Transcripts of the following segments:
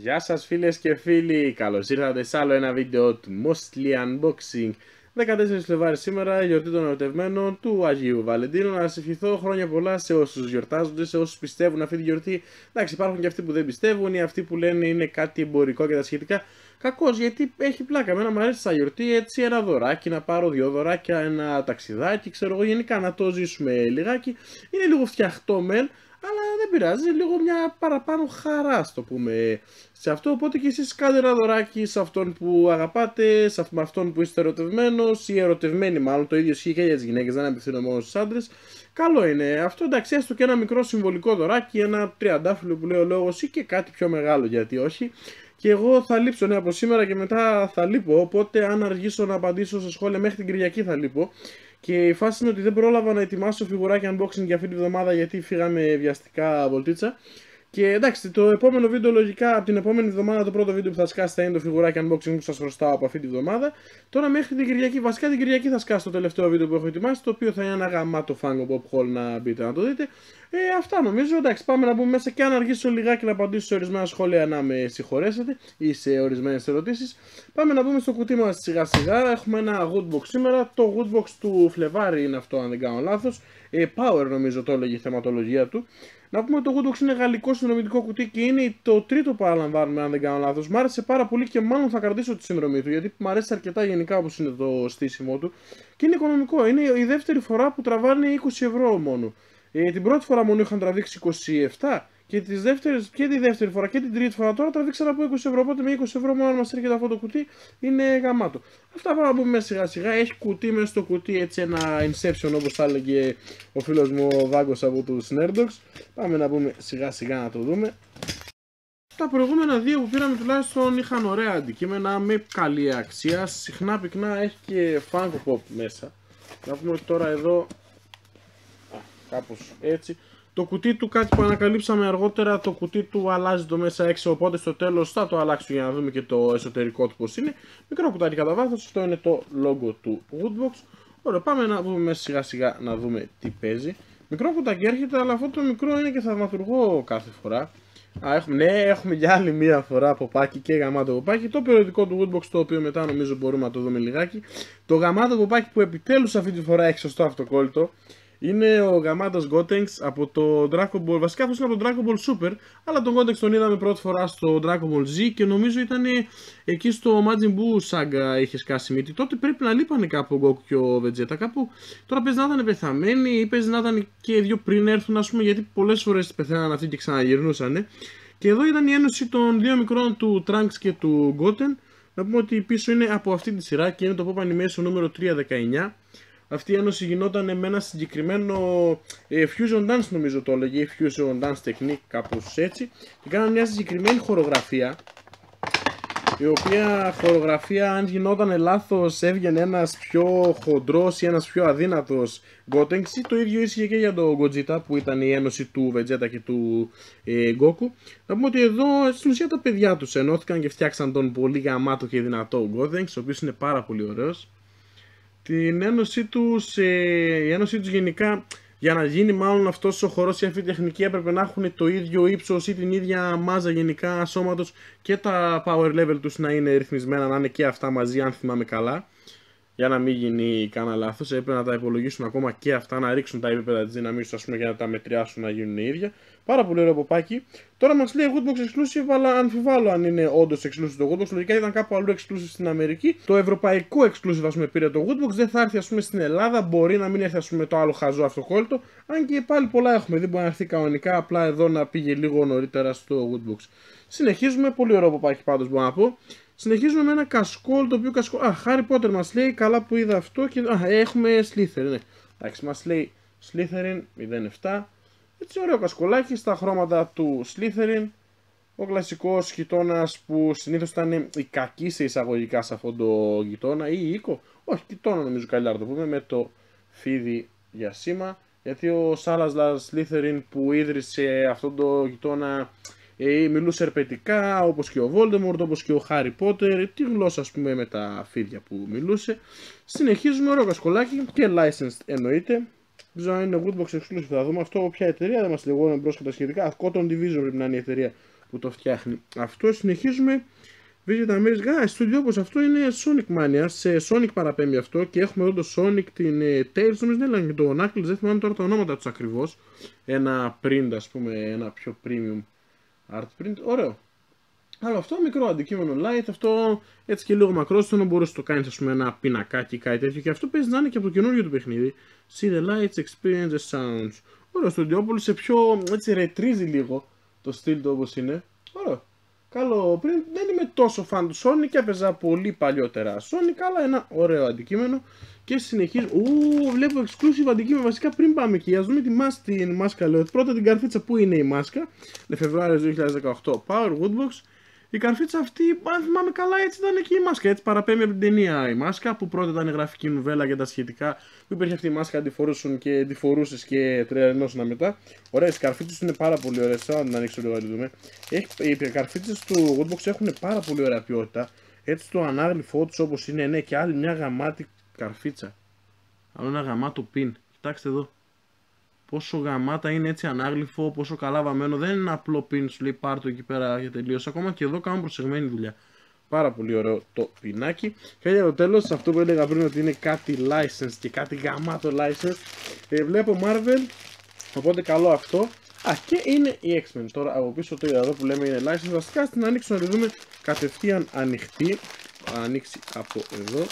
Γεια σας φίλες και φίλοι, καλώς ήρθατε σε άλλο ένα βίντεο του Mostly Unboxing. 14 Φλεβάρι σήμερα, γιορτή των ερωτευμένων του Αγίου Βαλεντίνου. Να σας ευχηθώ χρόνια πολλά σε όσους γιορτάζονται, σε όσους πιστεύουν αυτή τη γιορτή. Εντάξει, υπάρχουν και αυτοί που δεν πιστεύουν ή αυτοί που λένε είναι κάτι εμπορικό και τα σχετικά. Κακώς, γιατί έχει πλάκα. Εμένα μου αρέσει σαν γιορτή έτσι ένα δωράκι, να πάρω δύο δωράκια, ένα ταξιδάκι, ξέρω εγώ, γενικά να το ζήσουμε λιγάκι. Είναι λίγο φτιαχτό μεν, αλλά δεν πειράζει, λίγο μια παραπάνω χαρά, στο πούμε, σε αυτό. Οπότε και εσείς κάντε ένα δωράκι σε αυτόν που αγαπάτε, με αυτόν που είστε ερωτευμένος ή ερωτευμένοι, μάλλον το ίδιο ισχύει και για τις γυναίκες, δεν απευθύνω μόνο στους άντρες. Καλό είναι αυτό, εντάξει, έστω και ένα μικρό συμβολικό δωράκι, ένα τριαντάφυλλο που λέει ο λόγος ή και κάτι πιο μεγάλο, γιατί όχι. Και εγώ θα λείψω, ναι, από σήμερα και μετά θα λείπω, οπότε αν αργήσω να απαντήσω σε σχόλια μέχρι την Κυριακή θα λείπω. Και η φάση είναι ότι δεν πρόλαβα να ετοιμάσω φιγουράκι unboxing για αυτή τη βδομάδα γιατί φύγαμε βιαστικά βολτίτσα. Και εντάξει, το επόμενο βίντεο λογικά από την επόμενη εβδομάδα, το πρώτο βίντεο που θα σκάσει θα είναι το φιγουράκι unboxing που σας χρωστάω από αυτή τη βδομάδα. Τώρα μέχρι την Κυριακή, βασικά την Κυριακή θα σκάσει το τελευταίο βίντεο που έχω ετοιμάσει, το οποίο θα είναι ένα γαμάτο Funko Pop Haul, να μπείτε να το δείτε. Αυτά νομίζω, εντάξει, πάμε να μπούμε μέσα και αν αργήσω λιγάκι να απαντήσω σε ορισμένα σχόλια να με συγχωρέσετε ή σε ορισμένες ερωτήσεις. Πάμε να μπούμε στο κουτί μας σιγά σιγά. Έχουμε ένα Woodbox σήμερα, το Woodbox του Φλεβάρι είναι αυτό αν δεν κάνω λάθος. Power νομίζω το έλεγε η θεματολογία του. Να πούμε ότι το Woodbox είναι γαλλικό συνδρομητικό κουτί και είναι το τρίτο που παραλαμβάνουμε αν δεν κάνω λάθος. Μ' άρεσε πάρα πολύ και μάλλον θα κρατήσω τη συνδρομή του γιατί μου αρέσει αρκετά γενικά όπως είναι το στήσιμο του. Και είναι οικονομικό, είναι η δεύτερη φορά που τραβάνε 20 ευρώ μόνο. Την πρώτη φορά μόνο είχαν τραβήξει 27 και τη δεύτερη φορά και την τρίτη φορά τώρα τραβήξαν από 20 ευρώ. Οπότε με 20 ευρώ μόνο αν μας έρχεται αυτό το κουτί είναι γαμάτο. Αυτά πάμε να πούμε σιγά σιγά. Έχει κουτί μέσα στο κουτί, έτσι ένα Inception όπως θα έλεγε ο φίλος μου ο Δάγκος από τους Nerdox. Πάμε να πούμε σιγά σιγά να το δούμε. Τα προηγούμενα δύο που πήραμε τουλάχιστον είχαν ωραία αντικείμενα με καλή αξία. Συχνά πυκνά έχει και Funko Pop μέσα. Να πούμε ότι τώρα εδώ κάπως έτσι. Το κουτί του, κάτι που ανακαλύψαμε αργότερα, το κουτί του αλλάζει το μέσα έξω, οπότε στο τέλος θα το αλλάξω για να δούμε και το εσωτερικό του πως είναι. Μικρό κουτάκι κατά βάθος, αυτό είναι το logo του Woodbox. Ωραία, πάμε να δούμε μέσα σιγά σιγά να δούμε τι παίζει. Μικρό κουτάκι έρχεται, αλλά αυτό το μικρό είναι και θαυματουργό κάθε φορά. Έχουμε για άλλη μία φορά ποπάκι και γαμάτο ποπάκι. Το περιοδικό του Woodbox, το οποίο μετά νομίζω μπορούμε να το δούμε λιγάκι. Το γαμάτο ποπάκι που επιτέλους αυτή τη φορά έχει σωστό αυτοκόλλητο. Είναι ο γαμάτος Gotenks από το Dragon Ball, βασικά αυτός είναι από το Dragon Ball Super, αλλά τον Gotenks τον είδαμε πρώτη φορά στο Dragon Ball Z και νομίζω ήταν εκεί στο Majin Buu Saga είχε σκάσει μύτη. Τότε πρέπει να λείπανε κάπου ο Goku και ο Vegeta, κάπου τώρα παίζει να ήταν πεθαμένοι ή παίζει να ήταν και δύο πριν έρθουν, ας πούμε, γιατί πολλές φορές πεθαίναν αυτοί και ξαναγυρνούσαν. Και εδώ ήταν η ένωση των δύο μικρών του Trunks και του Goten. Να πούμε ότι πίσω είναι από αυτή τη σειρά και είναι το Pop Animation νούμερο 319. Αυτή η ένωση γινόταν με ένα συγκεκριμένο Fusion Dance, νομίζω το έλεγε, Fusion Dance Technique, κάπως έτσι. Και κάνανε μια συγκεκριμένη χορογραφία, η οποία χορογραφία αν γινόταν λάθος έβγαινε ένας πιο χοντρός ή ένας πιο αδύνατος Gotenks. Το ίδιο ίσχυε και για το Gogeta που ήταν η ένωση του Vegeta και του Goku. Να πούμε ότι εδώ στην ουσία τα παιδιά τους ενώθηκαν και φτιάξαν τον πολύ γαμάτο και δυνατό Gotenks, ο οποίος είναι πάρα πολύ ωραίος. Την ένωσή τους, η ένωσή τους γενικά, για να γίνει μάλλον αυτός ο χορός ή αυτή η τεχνική έπρεπε να έχουν το ίδιο ύψος ή την ίδια μάζα γενικά σώματος και τα power level τους να είναι ρυθμισμένα, να είναι και αυτά μαζί αν θυμάμαι καλά. Για να μην γίνει κανένα λάθος, έπρεπε να τα υπολογίσουν ακόμα και αυτά, να ρίξουν τα επίπεδα της δύναμης τους, ας πούμε, για να τα μετριάσουν να γίνουν ίδια. Πάρα πολύ ωραίο ποπάκι. Τώρα μας λέει Woodbox exclusive, αλλά αμφιβάλλω αν είναι όντως exclusive το Woodbox. Λογικά ήταν κάπου αλλού exclusive στην Αμερική. Το ευρωπαϊκό exclusive, ας πούμε, πήρε το Woodbox. Δεν θα έρθει, ας πούμε, στην Ελλάδα. Μπορεί να μην έρθει, ας πούμε, το άλλο χαζό αυτοκόλλητο. Αν και πάλι πολλά έχουμε δει, μπορεί να έρθει κανονικά. Απλά εδώ να πήγε λίγο νωρίτερα στο Woodbox. Συνεχίζουμε. Πολύ ωραίο ποπάκι πάντως μπορώ να πω. Συνεχίζουμε με ένα κασκόλ, το οποίο κασκόλ. Harry Potter μας λέει, καλά που είδα αυτό. Και έχουμε Slytherin, ναι. Εντάξει, μας λέει Slytherin 07. Έτσι ωραίο κασκολάκι στα χρώματα του Slytherin. Ο κλασικός γειτόνας που συνήθως ήταν η κακή σε εισαγωγικά σε αυτόν το γειτόνα ή η οίκο. Όχι, γειτόνα νομίζω καλύτερα να το πούμε, με το φίδι για σήμα. Γιατί ο Salazar Slytherin που ίδρυσε αυτόν το γειτόνα μιλούσε ερπετικά, όπως και ο Voldemort, όπως και ο Harry Potter, τη γλώσσα, ας πούμε, με τα φίδια που μιλούσε. Συνεχίζουμε, ωραίο κασκολάκι και licensed εννοείται. Δεν ξέρω αν είναι Woodbox exclusive, θα δούμε αυτό ποια εταιρεία, δεν μας λεγόταν μπρος και τα σχετικά. Cotton Division πρέπει να είναι η εταιρεία που το φτιάχνει. Αυτό συνεχίζουμε. Vegeta Amaze Studio, όπως αυτό είναι Sonic Mania. Σε Sonic παραπέμπει αυτό και έχουμε εδώ το Sonic, την Tails, νομίζω δεν έλεγαν και το Knuckles, δεν θυμάμαι τώρα τα ονόματα τους ακριβώς. Ένα print, ας πούμε, ένα πιο premium art print. Ωραίο. Αλλά αυτό μικρό αντικείμενο light, αυτό έτσι και λίγο μακρόστονο, μπορείς να το κάνεις, ας πούμε, ένα πινακάκι ή κάτι τέτοιο, και αυτό παίζει να είναι και από το καινούργιο του παιχνίδι. See the lights, experience the sounds. Ωραίο στο Studio, σε πιο έτσι ρετρίζει λίγο το στυλ του όπως είναι. Ωραίο. Καλό πριν, δεν είμαι τόσο φαν του Sonic και έπαιζα πολύ παλιότερα Sonic, αλλά ένα ωραίο αντικείμενο. Και συνεχίζω. Βλέπω exclusive αντικείμενο. Βασικά πριν πάμε εκεί, ας δούμε τη μάσκα. Λέω πρώτα την καρφίτσα, που είναι η μάσκα. Είναι Φεβρουάριος 2018. Power Woodbox. Η καρφίτσα αυτή, αν θυμάμαι καλά, έτσι ήταν και η μάσκα. Έτσι παραπέμπει από την ταινία η μάσκα, που πρώτα ήταν γραφική νουβέλα και τα σχετικά. Που υπήρχε αυτή η μάσκα, τη φορούσες και τρελαινόσουνα μετά. Ωραίες, οι καρφίτσες είναι πάρα πολύ ωραίες. Θα την ανοίξω λίγο να τη δούμε. Οι καρφίτσες του Woodbox έχουν πάρα πολύ ωραία ποιότητα. Έτσι το ανάγλυφό τους όπως είναι, ναι, και άλλη μια γαμάτη καρφίτσα. Άλλο ένα γαμάτο πιν. Κοιτάξτε εδώ. Πόσο γαμάτα είναι έτσι ανάγλυφο, πόσο καλά βαμμένο. Δεν είναι ένα απλό πιν, σου λέει πάρ' το εκεί πέρα για τελείως. Ακόμα και εδώ κάνουν προσεγμένη δουλειά. Πάρα πολύ ωραίο το πινάκι. Και για το τέλος, αυτό που έλεγα πριν ότι είναι κάτι license και κάτι γαμάτο license. Βλέπω Marvel, οπότε καλό αυτό. Και είναι η X-Men. Τώρα από πίσω το είδα εδώ που λέμε είναι license. Βασικά στην ανοίξω να τη δούμε κατευθείαν ανοιχτή. Ανοίξει από εδώ.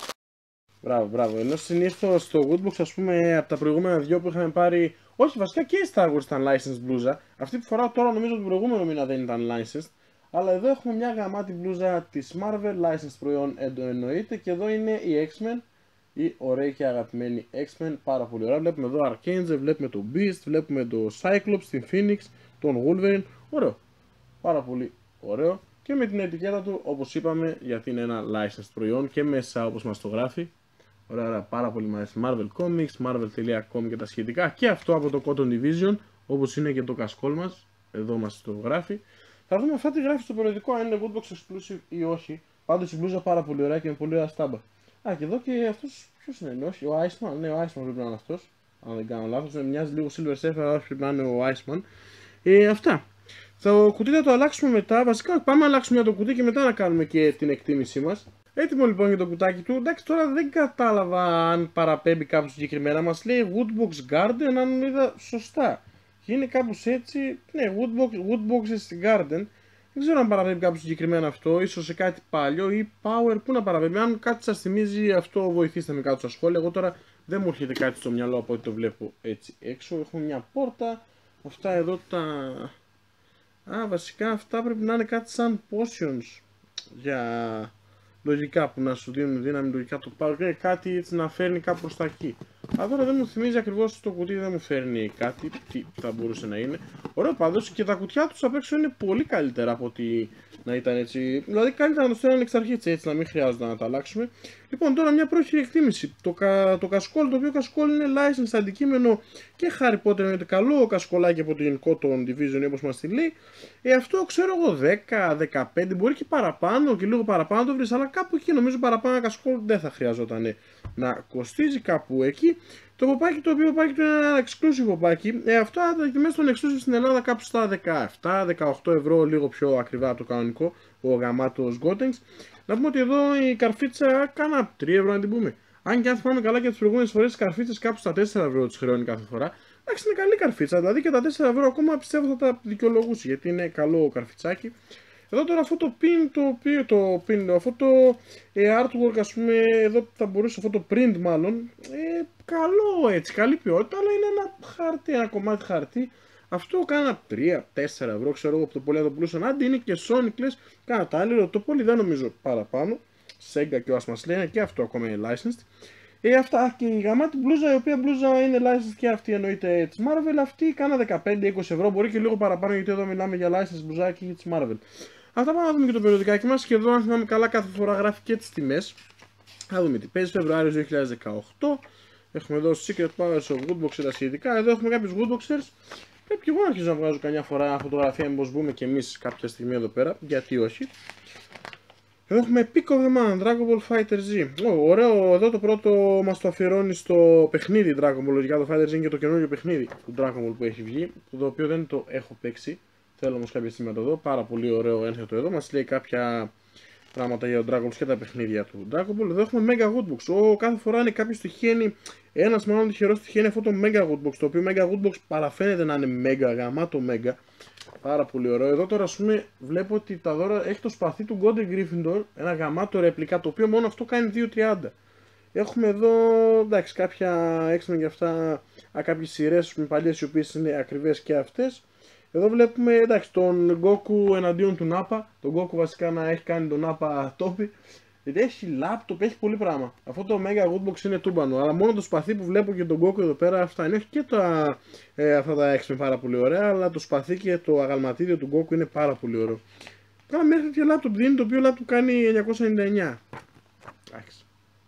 Μπράβο. Ενώ συνήθως στο Woodbox, ας πούμε, από τα προηγούμενα δύο που είχαμε πάρει. Όχι, βασικά και η Star Wars ήταν licensed μπλούζα. Αυτή που φοράω τώρα νομίζω ότι τον προηγούμενο μήνα δεν ήταν licensed. Αλλά εδώ έχουμε μια γαμάτη μπλούζα της Marvel, licensed προϊόν εννοείται. Και εδώ είναι η X-Men. Η ωραία και αγαπημένη X-Men. Πάρα πολύ ωραία. Βλέπουμε εδώ Archangel, βλέπουμε το Beast, βλέπουμε το Cyclops, την Phoenix, τον Wolverine. Ωραίο. Πάρα πολύ ωραίο. Και με την ετικέτα του, όπως είπαμε, γιατί είναι ένα licensed προϊόν και μέσα όπως μας το γράφει. Ωραία, πάρα πολύ μου αρέσει. Marvel Comics, Marvel.com και τα σχετικά. Και αυτό από το Cotton Division, όπως είναι και το κασκόλ μας. Εδώ μας το γράφει. Θα δούμε αυτά τι γράφει στο περιοδικό, αν είναι Woodbox exclusive ή όχι. Πάντως η μπλούζα πάρα πολύ ωραία και με πολύ ωραία στάμπα. Και εδώ και αυτός, ποιος είναι, όχι, ο Iceman. Ναι, ο Iceman πρέπει να είναι αυτός. Αν δεν κάνω λάθος, μοιάζει λίγο Silver Surfer, αλλά πρέπει να είναι ο Iceman. Αυτά. Το κουτί θα το αλλάξουμε μετά. Βασικά πάμε να αλλάξουμε το κουτί και μετά να κάνουμε και την εκτίμησή μας. Έτοιμο λοιπόν για το κουτάκι του. Εντάξει, τώρα δεν κατάλαβα αν παραπέμπει κάπου συγκεκριμένα. Μας λέει Woodbox Garden, αν είδα σωστά. Και είναι κάπως έτσι. Ναι, Woodboxes Garden. Δεν ξέρω αν παραπέμπει κάπου συγκεκριμένα αυτό. Ίσως σε κάτι παλιό ή Power. Πού να παραπέμπει. Αν κάτι σας θυμίζει αυτό, βοηθήστε με κάτω στα σχόλια. Εγώ τώρα δεν μου έρχεται κάτι στο μυαλό από ό,τι το βλέπω έτσι έξω. Έχουμε μια πόρτα. Αυτά εδώ τα. Βασικά αυτά πρέπει να είναι κάτι σαν potions. Για. Λογικά που να σου δίνουν δύναμη, λογικά το πάρω και κάτι έτσι να φέρνει κάπου προς τα εκεί. Τώρα δεν μου θυμίζει ακριβώς το κουτί, δεν μου φέρνει κάτι, τι θα μπορούσε να είναι. Ωραίο πάντως και τα κουτιά τους απ' έξω είναι πολύ καλύτερα από ότι να ήταν έτσι. Δηλαδή καλύτερα να το στέλνουν εξ αρχής έτσι, να μην χρειάζεται να τα αλλάξουμε. Λοιπόν, τώρα μια πρόχειρη εκτίμηση. Το κασκόλ, το οποίο κασκόλ είναι license αντικείμενο και Harry Potter είναι καλό κασκολάκι από την Cotton Division όπως μας τη λέει. Αυτό ξέρω εγώ 10-15, μπορεί και παραπάνω και λίγο παραπάνω το βρεις, αλλά κάπου εκεί νομίζω παραπάνω ένα κασκόλ δεν θα χρειαζόταν να κοστίζει, κάπου εκεί. Το ποπάκι, το οποίο ποπάκι του είναι ένα exclusive ποπάκι. Αυτά τα τιμές των exclusive στην Ελλάδα κάπου στα 17-18 ευρώ, λίγο πιο ακριβά από το κανονικό, ο γαμάτος Gotenks. Να πούμε ότι εδώ η καρφίτσα κάνα 3 ευρώ να την πούμε. Αν και αν θυμάμαι καλά και τις προηγούμενες φορές, οι καρφίτσες κάπου στα 4 ευρώ τις χρεώνει κάθε φορά. Εντάξει, είναι καλή καρφίτσα, δηλαδή και τα 4 ευρώ ακόμα πιστεύω θα τα δικαιολογούσε, γιατί είναι καλό καρφιτσάκι. Εδώ τώρα αυτό το pin, αυτό το artwork, ας πούμε, εδώ θα μπορούσε, αυτό το print μάλλον, καλό έτσι, καλή ποιότητα, αλλά είναι ένα χαρτί, ένα κομμάτι χαρτί. Αυτό κάνα 3-4 ευρώ, ξέρω εγώ, από το πολύ θα το πουλούσαν. Άντε είναι και Sonic, λες, κάνα τα άλλο, το πολύ δεν νομίζω παραπάνω. Sega και ο μας λένε και αυτό ακόμα είναι licensed. Αυτά και η γαμάτη μπλούζα, η οποία μπλούζα είναι licensed και αυτή εννοείται της Marvel, αυτή κάνα 15-20 ευρώ, μπορεί και λίγο παραπάνω γιατί εδώ μιλάμε για licensed μπλουζάκι της Marvel. Αυτά πάμε να δούμε και το περιοδικάκι μας και εδώ αν θυμάμαι καλά κάθε φορά γράφει και τις τιμές. Θα δούμε τι παίζει, Φεβρουάριος 2018. Έχουμε εδώ Secret Powers of Woodbox και τα σχετικά. Εδώ έχουμε κάποιους Woodboxers. Πρέπει και εγώ να αρχίσω να βγάζω καμιά φορά φωτογραφία, μήπως μπούμε και εμείς κάποια στιγμή εδώ πέρα, γιατί όχι. Εδώ έχουμε Pick of the Man, Dragon Ball Fighter Z. Ωραίο, εδώ το πρώτο μας το αφιερώνει στο παιχνίδι Dragon Ball. Λογικά το Fighter Z είναι και το καινούριο παιχνίδι του Dragon Ball που έχει βγει, το οποίο δεν το έχω παίξει. Θέλω όμως κάποια στιγμή να το δω. Πάρα πολύ ωραίο ένθετο εδώ. Μας λέει κάποια πράγματα για τον Dragon Ball και τα παιχνίδια του Dragon Ball. Εδώ έχουμε Mega Woodbox. Κάθε φορά είναι κάποιο τυχαίνει, ένας μάλλον τυχερός τυχαίνει αυτό το Mega Woodbox. Το οποίο Mega Woodbox παραφαίνεται να είναι Mega, γαμάτο Mega. Πάρα πολύ ωραίο. Εδώ τώρα, ας πούμε, βλέπω ότι τα δώρα έχει το σπαθί του Golden Gryffindor. Ένα γαμάτο ρεπλικά, το οποίο μόνο αυτό κάνει 2.30. Έχουμε εδώ, εντάξει, κάποια έξυπνα για αυτά, κάποιες σειρές με παλιές οι οποίες είναι ακριβές και αυτές. Εδώ βλέπουμε, εντάξει, τον Goku εναντίον του Nappa. Τον Goku βασικά να έχει κάνει τον Nappa τόπι. Γιατί έχει λάπτοπ, έχει πολύ πράγμα. Αυτό το Mega Woodbox είναι τούμπανο. Αλλά μόνο το σπαθί που βλέπω και τον Goku εδώ πέρα φτάνει. Όχι και αυτά τα έξυπνα πάρα πολύ ωραία. Αλλά το σπαθί και το αγαλματίδιο του Goku είναι πάρα πολύ ωραίο. Τώρα μέχρι και λάπτοπ δίνει, το οποίο λάπτοπ κάνει 999. Εντάξει.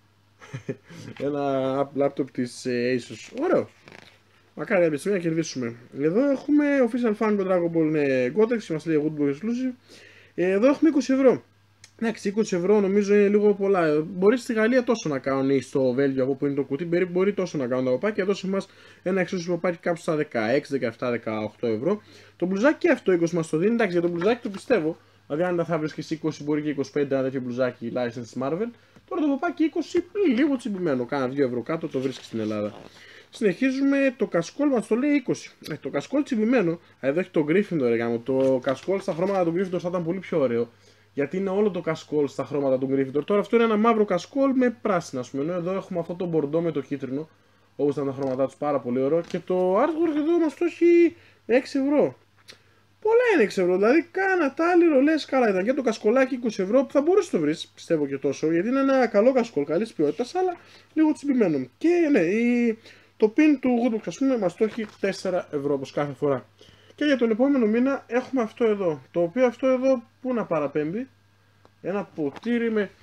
Ένα λάπτοπ της Asus. Ωραίο. Μακάρι κάποια στιγμή να κερδίσουμε. Εδώ έχουμε Official Fan Dragon Ball Gotex, μας λέει Woodbox Exclusive. Εδώ έχουμε 20 ευρώ. Εντάξει, 20 ευρώ νομίζω είναι λίγο πολλά. Μπορεί στη Γαλλία τόσο να κάνουν ή στο Βέλγιο από που είναι το κουτί, μπορεί τόσο να κάνουν τα παπάκια. Εδώ σε εμάς ένα exclusive παπάκι κάπου στα 16, 17, 18 ευρώ. Το μπλουζάκι και αυτό 20 μας το δίνει. Εντάξει, για το μπλουζάκι το πιστεύω. Δηλαδή, αν τα θα βρεις και εσύ 20, μπορεί και 25 ένα τέτοιο μπλουζάκι license Marvel. Τώρα το παπάκι 20 λίγο τσιμπημένο. Κάνα 2 ευρώ κάτω, το βρίσκει στην Ελλάδα. Συνεχίζουμε, το κασκόλ μας το λέει 20. Το κασκόλ τσιμπημένο, εδώ έχει το Gryffindor. Το κασκόλ στα χρώματα του Gryffindor θα ήταν πολύ πιο ωραίο. Γιατί είναι όλο το κασκόλ στα χρώματα του Gryffindor. Τώρα αυτό είναι ένα μαύρο κασκόλ με πράσινα, ας πούμε. Εδώ έχουμε αυτό το μπορντό με το κίτρινο. Όπως ήταν τα χρώματά του, πάρα πολύ ωραίο. Και το artwork εδώ μας το έχει 6 ευρώ. Πολλά είναι 6 ευρώ, δηλαδή κάνα τάλιρο λες καλά ήταν. Και το κασκολάκι 20 ευρώ που θα μπορείς να το βρεις, πιστεύω και τόσο. Γιατί είναι ένα καλό κασκόλ, καλής ποιότητας, αλλά λίγο τσιμπημένο. Και ναι, το pin του Woodbox, ας πούμε, μας το έχει 4 ευρώ όπως κάθε φορά. Και για τον επόμενο μήνα έχουμε αυτό εδώ. Το οποίο αυτό εδώ που να παραπέμπει. Ένα ποτήρι με...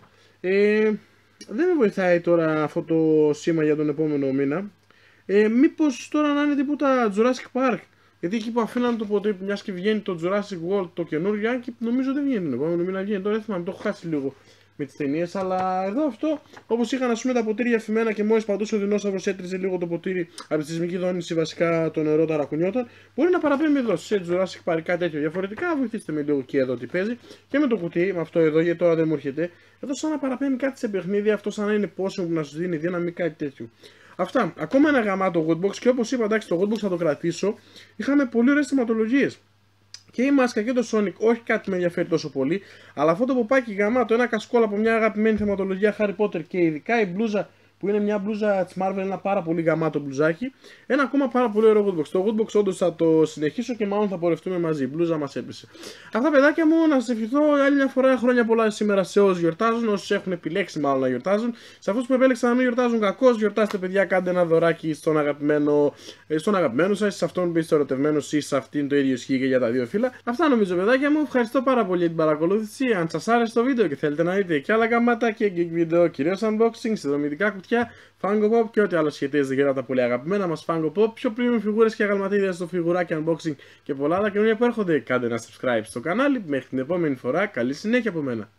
δεν με βοηθάει τώρα αυτό το σήμα για τον επόμενο μήνα. Μήπως τώρα να είναι τίποτα Jurassic Park. Γιατί εκεί που αφήναν το ποτήρι, μιας και βγαίνει το Jurassic World το καινούργιο, και νομίζω δεν βγαίνει τον επόμενο μήνα, βγαίνει τώρα, δεν θυμάμαι, το έχω χάσει λίγο με τις ταινίες, αλλά εδώ αυτό, όπως είχαν ας πούμε τα ποτήρια αφημένα και μόλις παντούσε ο δεινόσαυρος έτριζε λίγο το ποτήρι από τη σεισμική δόνηση, βασικά το νερό ταρακουνιόταν, μπορεί να παραπέμπει εδώ σε Jurassic Park κάτι τέτοιο. Διαφορετικά βοηθήστε με λίγο και εδώ τι παίζει και με το κουτί, με αυτό εδώ, γιατί τώρα δεν μου έρχεται. Εδώ σαν να παραπέμπει κάτι σε παιχνίδι, αυτό σαν να είναι πόσο που να σου δίνει δύναμη, κάτι τέτοιο. Αυτά. Ακόμα ένα γαμάτο Woodbox και όπως είπα, εντάξει, το Woodbox θα το κρατήσω. Είχαμε πολύ ωραίες θεματολογίες. Και η μάσκα και το Sonic, όχι κάτι με ενδιαφέρει τόσο πολύ, αλλά αυτό το ποπάκι γαμάτο, ένα κασκόλ από μια αγαπημένη θεματολογία Harry Potter και ειδικά η μπλούζα που είναι μια μπλούζα της Marvel, ένα πάρα πολύ γαμάτο μπλουζάκι. Ένα ακόμα πάρα πολύ ωραίο Woodbox. Το Woodbox όντως θα το συνεχίσω και μάλλον θα πορευτούμε μαζί. Η μπλούζα μας έπεσε. Αυτά, παιδάκια μου, να σας ευχηθώ άλλη μια φορά χρόνια πολλά σήμερα σε όσους γιορτάζουν, όσους έχουν επιλέξει μάλλον να γιορτάζουν. Σε αυτούς που επέλεξαν να μην γιορτάζουν, κακώς γιορτάστε, παιδιά, κάντε ένα δωράκι στον αγαπημένο σας, σε αυτόν που είστε ερωτευμένος ή σε αυτήν, το ίδιο ισχύει και για τα δύο φύλλα. Αυτά νομίζω, παιδάκια μου. Ευχαριστώ πάρα πολύ για την παρακολούθηση. Αν σας άρεσε το βίντεο και θέλετε να δείτε και άλλα γαμάτα και geek βίντεο, κυρίως unboxing, συνδρομητικά κουτιά, Funko Pop και ό,τι άλλο σχετίζεται για τα πολύ αγαπημένα μας Funko Pop, πιο premium φιγούρες και αγαλματίδια στο φιγουράκι unboxing και πολλά άλλα καινούργια που έρχονται. Κάντε ένα subscribe στο κανάλι. Μέχρι την επόμενη φορά, καλή συνέχεια από μένα.